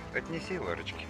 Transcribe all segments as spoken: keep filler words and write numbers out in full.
Отнеси, Ларочки.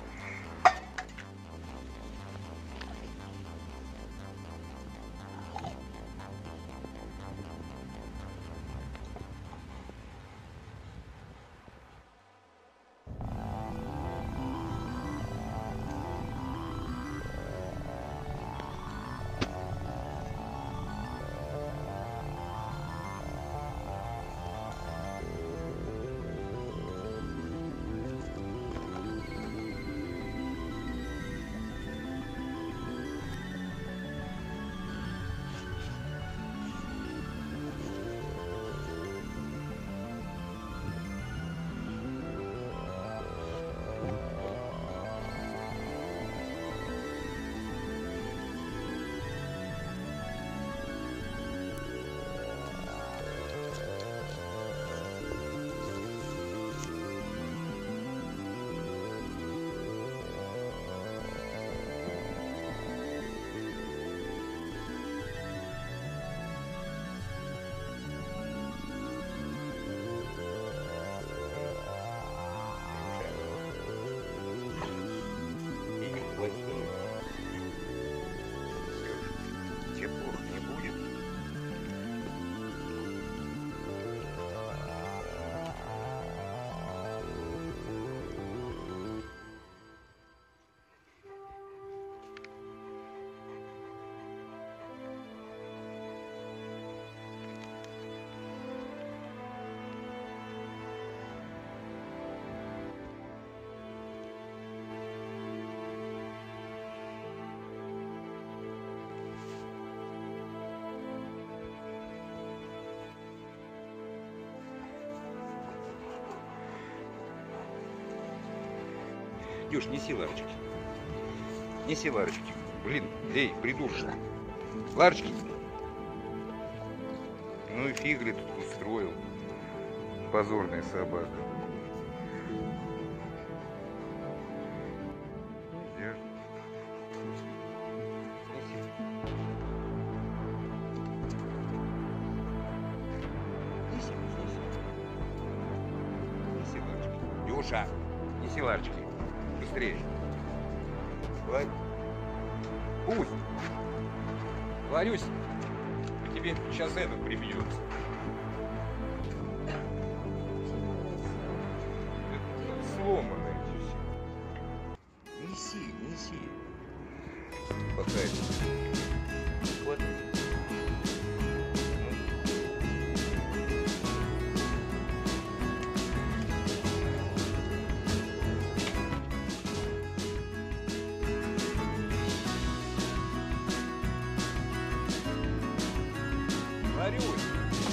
Тебе плохо не будет. Дюш, неси Ларочки. Неси Ларочки. Блин, эй, придурочный. Ларочки. Ну и фигли тут устроил. Позорная собака. Нельзя. Неси. Неси, неси. Неси Ларочки. Дюша, неси Ларочки. Быстрее. Ларь. Пусть. Ларюсь, тебе сейчас этот прибьется. Сломанное все. Неси, неси. Пока это. Вот. Ларюсь.